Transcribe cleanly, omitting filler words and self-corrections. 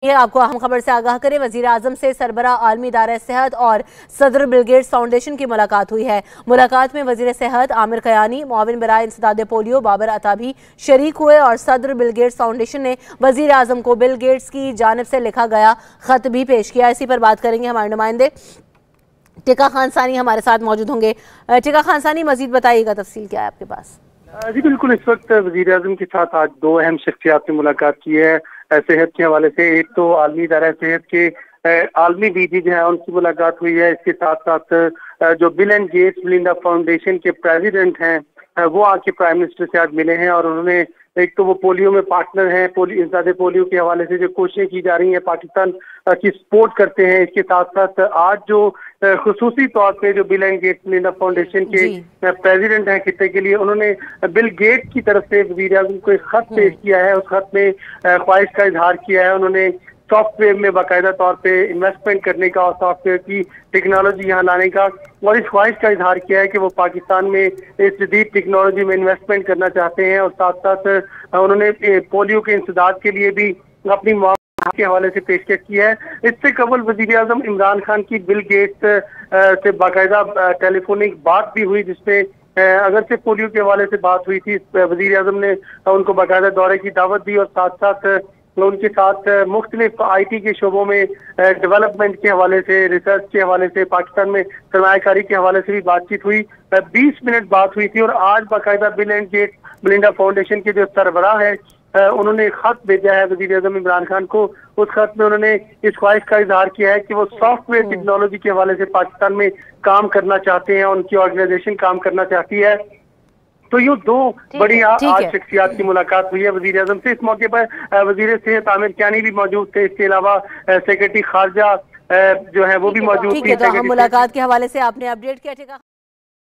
ये आपको अहम खबर से आगाह करें। वजीर आजम से सरबरा आलमी इदारा सेहत और सदर बिल गेट्स फाउंडेशन की मुलाकात हुई है। मुलाकात में वजीर सेहत आमिर कयानी, मुआविन बराए इंसदाद पोलियो बाबर अता भी शरीक हुए और सदर बिल गेट्स फाउंडेशन ने वजीर आजम को बिल गेट्स की जानिब से लिखा गया खत भी पेश किया। इसी पर बात करेंगे हमारे नुमाइंदे टिका खान सानी हमारे साथ मौजूद होंगे। टिका खान सानी, मजीद बताइएगा, तफसील क्या है आपके पास? जी बिल्कुल, इस वक्त वजीर आजम के साथ आज दो अहम शख्सियात ने मुलाकात की है सेहत के हवाले से। एक तो आलमी इदारा सेहत के आलमी डीजी जो है उनकी मुलाकात हुई है। इसके साथ साथ जो Bill and Gates Melinda Foundation के प्रेसिडेंट हैं वो आके प्राइम मिनिस्टर से आज मिले हैं और उन्होंने एक तो वो पोलियो में पार्टनर हैं, इंसदाद पोलियो के हवाले से जो कोशिशें की जा रही हैं पाकिस्तान की सपोर्ट करते हैं। इसके साथ साथ आज जो खुसूसी तौर पे जो Bill and Gates Melinda Foundation के प्रेसिडेंट हैं खित्ते के लिए, उन्होंने बिल गेट्स की तरफ से वज़ीर आज़म को एक खत पेश किया है। उस खत में ख्वाहिश का इजहार किया है। उन्होंने सॉफ्टवेयर में बाकायदा तौर पे इन्वेस्टमेंट करने का और सॉफ्टवेयर की टेक्नोलॉजी यहाँ लाने का और इस ख्वाहिश का इजहार किया है कि वो पाकिस्तान में इस जदीद टेक्नोलॉजी में इन्वेस्टमेंट करना चाहते हैं। और साथ साथ उन्होंने पोलियो के इंसदाद के लिए भी अपनी के हवाले से पेशकश की है। इससे कबल वजीर आजम इमरान खान की बिल गेट्स से बाकायदा टेलीफोनिक बात भी हुई, जिसमें अगर से पोलियो के हवाले से बात हुई थी। वजीर आजम ने उनको बाकायदा दौरे की दावत दी और साथ साथ उनके साथ मुख्तलिफ IT के शोबों में डेवलपमेंट के हवाले से, रिसर्च के हवाले से, पाकिस्तान में सरमायाकारी के हवाले से भी बातचीत हुई। 20 मिनट बात हुई थी और आज बाकायदा Bill and Gates Melinda Foundation के जो सरबराह है उन्होंने खत भेजा है वजीर आजम इमरान खान को। उस खत में उन्होंने इस ख्वाहिश का इजहार किया है कि वो सॉफ्टवेयर टेक्नोलॉजी के हवाले से पाकिस्तान में काम करना चाहते हैं, उनकी ऑर्गेनाइजेशन काम करना चाहती है। तो यूँ दो बड़ी आज शख्सियात की मुलाकात हुई है वजीर आजम से। इस मौके पर वजीर सेहत आमिर कयानी भी मौजूद थे। इसके अलावा सेक्रेटरी खारजा जो है वो भी मौजूद थी। मुलाकात के हवाले से आपने अपडेट किया।